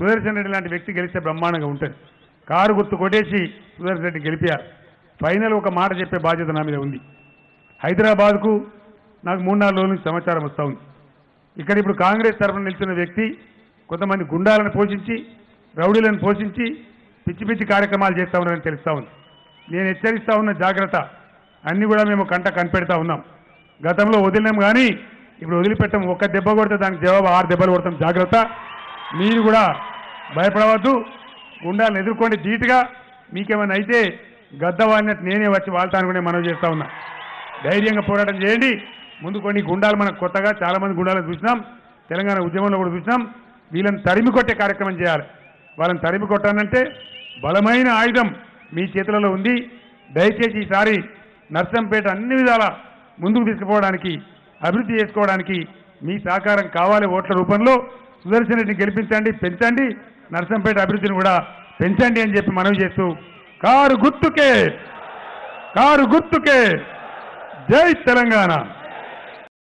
సుదర్శన్ రెడ్డి లాంటి వ్యక్తి గెలిస్తే బ్రహ్మాండంగా ఉంటుంది. కారు గుర్తు కొట్టేసి సుదర్శన్ రెడ్డి గెలిపారు. ఫైనల్ ఒక మాట చెప్పే బాధ్యత నా మీద ఉంది. హైదరాబాద్కు నాకు 3-4 రోజుల నుంచి సమాచారం వస్తూ ఉంది. ఇక్కడ ఇప్పుడు కాంగ్రెస్ తరఫున నిలుచున్న వ్యక్తి కొంతమంది గుండాలను పోషించి రౌడీలను పోషించి పిచ్చి పిచ్చి కార్యక్రమాలు చేస్తూ ఉన్నారని తెలుస్తూ ఉంది. నేను హెచ్చరిస్తూ ఉన్న జాగ్రత్త అన్నీ కూడా మేము కనిపెడతా ఉన్నాం. గతంలో వదిలినాం కానీ ఇప్పుడు వదిలిపెట్టాం. ఒక్క దెబ్బ కొడితే దానికి జవాబు 6 దెబ్బలు కొడతాం. జాగ్రత్త. మీరు కూడా భయపడవద్దు. గుండాలను ఎదుర్కోండి ధీటుగా. మీకేమైనా అయితే గద్దవాళ్ళని నేనే వచ్చి వాళ్ళతానుకునే మనవి చేస్తూ ఉన్నా. ధైర్యంగా పోరాటం చేయండి. ముందు కొన్ని గుండాలు మనకు కొత్తగా చాలామంది గుండాలను చూసినాం. తెలంగాణ ఉద్యమంలో కూడా చూసినాం. వీళ్ళని తరిమి కొట్టే కార్యక్రమం చేయాలి. వాళ్ళని తరిమి కొట్టానంటే బలమైన ఆయుధం మీ చేతులలో ఉంది. దయచేసి ఈసారి నర్సంపేట అన్ని విధాల ముందుకు తీసుకుపోవడానికి అభివృద్ధి చేసుకోవడానికి మీ సహకారం కావాలి. ఓట్ల రూపంలో సుదర్శన్ రెడ్డిని గెలిపించండి, పెంచండి. నర్సంపేట అభివృద్ధిని కూడా పెంచండి అని చెప్పి మనవి చేస్తూ కారు గుర్తుకే జై తెలంగాణ.